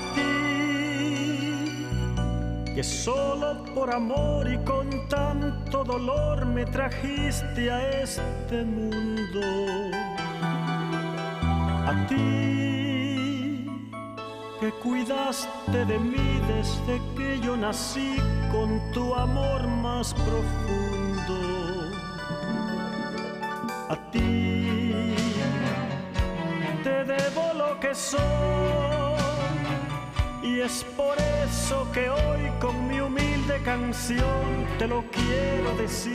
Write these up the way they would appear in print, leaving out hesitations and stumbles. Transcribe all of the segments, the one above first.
ti, que solo por amor y con tanto dolor me trajiste a este mundo. A ti, que cuidaste de mí desde que yo nací con tu amor más profundo. A ti, te debo lo que soy, y es por eso que hoy con mi humilde canción te lo quiero decir.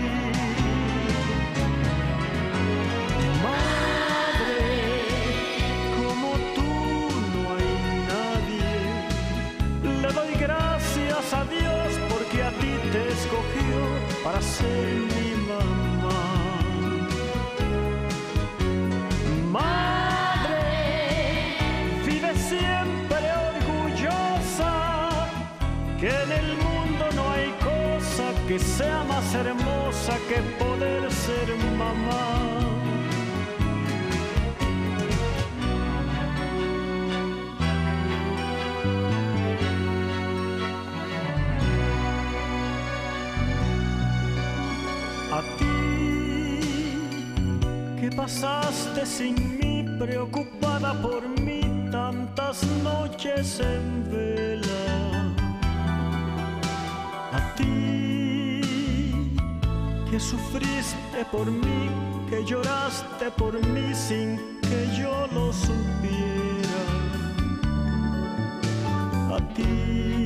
Madre, como tú no hay nadie. Le doy gracias a Dios porque a ti te escogió para ser mi mamá. Madre, vive siempre orgullosa, que en el mundo no hay cosa que sea más hermosa que poder ser mamá. A ti, que pasaste sin mí, preocupada por mí tantas noches en vela. A ti, que sufriste por mí, que lloraste por mí sin que yo lo supiera. A ti,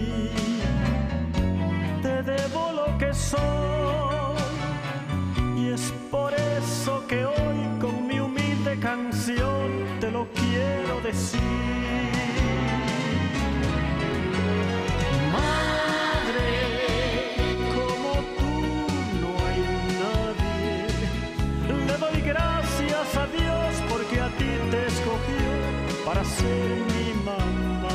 te debo lo que soy, y es por eso que hoy con mi humilde canción te lo quiero decir. Madre, como tú no hay nadie. Le doy gracias a Dios porque a ti te escogió para ser mi mamá.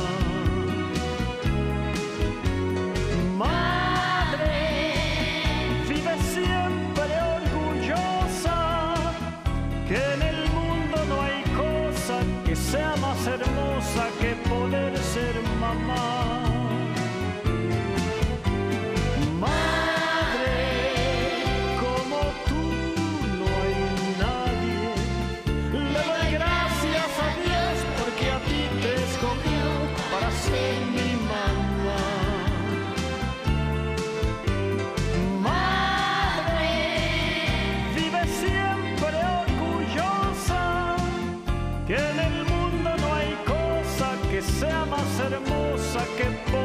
Madre, vive siempre orgullosa, que en el mundo no hay cosa que sea más hermosa que poder ser mamá. Madre, como tú no hay nadie. Le doy gracias a Dios porque a ti te escogió para ser mi mamá. Madre, vive siempre orgullosa, que en el mundo no hay cosa que sea más hermosa que